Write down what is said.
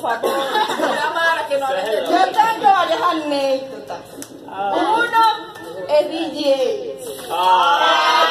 favor. Una mala que no le Yo tengo varias anécdotas. Uno es DJ.